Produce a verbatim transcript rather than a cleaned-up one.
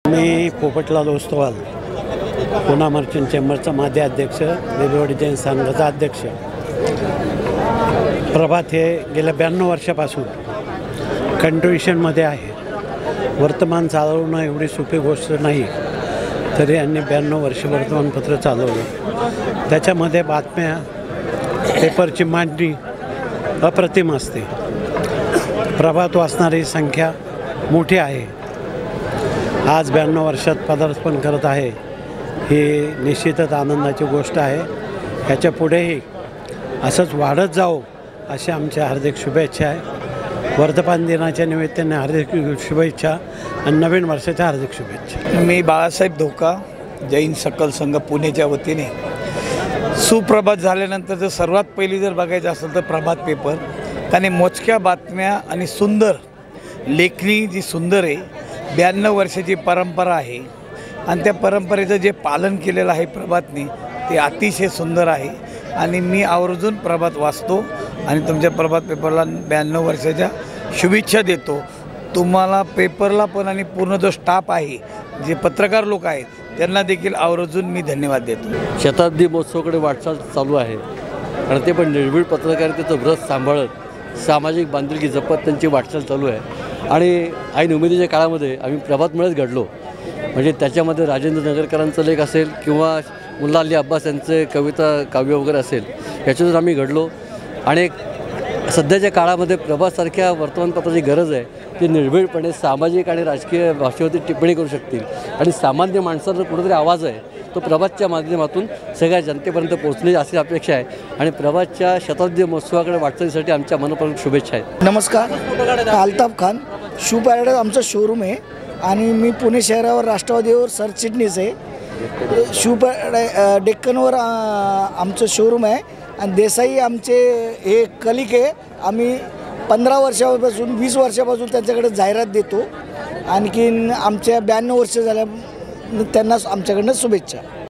मी Popatlal Ostwal, Pune merchant चेंबरचा माजी अध्यक्ष, वेलवडी जैन संघाचा अध्यक्ष. प्रभात हे गेल्या ब्याण्णव वर्षापासून कंट्रिब्युशनमध्ये आहे. वर्तमान चालवणं एवढी सोपी गोष्ट नाही, तरी यांनी ब्याण्णव वर्ष वर्तमानपत्र चालवलं. त्याच्यामध्ये बातम्या, पेपरची मांडणी अप्रतिम असते. प्रभात वाचणारी संख्या मोठी आहे. आज ब्याण्णव वर्षात पदार्पण करत आहे, ही निश्चितच आनंदाची गोष्ट आहे. ह्याच्या पुढेही असंच वाढत जावं अशा आमच्या हार्दिक शुभेच्छा आहे. वर्धमान दिनाच्या निमित्ताने हार्दिक शुभेच्छा आणि नवीन वर्षाच्या हार्दिक शुभेच्छा. मी बाळासाहेब धोका, जैन सकल संघ पुणेच्या वतीने. सुप्रभात झाल्यानंतर जर सर्वात पहिली जर बघायचं असेल तर प्रभात पेपर, आणि मोजक्या बातम्या आणि सुंदर लेखणी जी सुंदर आहे. ब्याण्णव वर्षाची परंपरा आहे आणि त्या परंपरेचं जे पालन केलेलं आहे प्रभातने ते अतिशय सुंदर आहे. आणि मी आवर्जून प्रभात वाचतो आणि तुमच्या प्रभात पेपरला ब्याण्णव वर्षाच्या शुभेच्छा देतो. तुम्हाला पेपरला पण आणि पूर्ण जो स्टाफ आहे, जे पत्रकार लोक आहेत, त्यांना देखील आवर्जून मी धन्यवाद देतो. शताब्दी महोत्सवाकडे वाटचाल चालू आहे आणि ते पण निर्भीड पत्रकारितेचं व्रत सांभाळत सामाजिक बांधिलकी जपत त्यांची वाटचाल चालू आहे. आणि ऐन उमेदीच्या काळामध्ये आम्ही प्रभातमुळेच घडलो. म्हणजे त्याच्यामध्ये राजेंद्र नगरकरांचा लेख असेल किंवा मुल्ला अली अब्बास यांचे कविता काव्य वगैरे असेल, याच्यातून आम्ही घडलो. आणि सध्याच्या काळामध्ये प्रभातसारख्या वर्तमानपत्राची गरज आहे, की निर्भीडपणे सामाजिक आणि राजकीय भाषेवरती टिप्पणी करू शकतील. आणि सामान्य माणसाचा कुठेतरी आवाज आहे, तो प्रभातच्या माध्यमातून सगळ्या जनतेपर्यंत पोहोचणे अशी अपेक्षा आहे. आणि प्रभातच्या शताब्दी महोत्सवाकडे वाटचालीसाठी आमच्या मनपूर्वक शुभेच्छा आहेत. नमस्कार, अल्ताफ खान. शू पॅराडाईज आमचं शोरूम आहे आणि मी पुणे शहरावर राष्ट्रवादीवर सरचिटणीस आहे. शू पॅराडाई डेक्कनवर आमचं शोरूम आहे आणि देसाई आमचे हे कलिक आहे. आम्ही पंधरा वर्षापासून वीस वर्षापासून त्यांच्याकडे जाहिरात देतो. आणखीन आमच्या ब्याण्णव वर्ष झाल्या त्यांना आमच्याकडनं शुभेच्छा.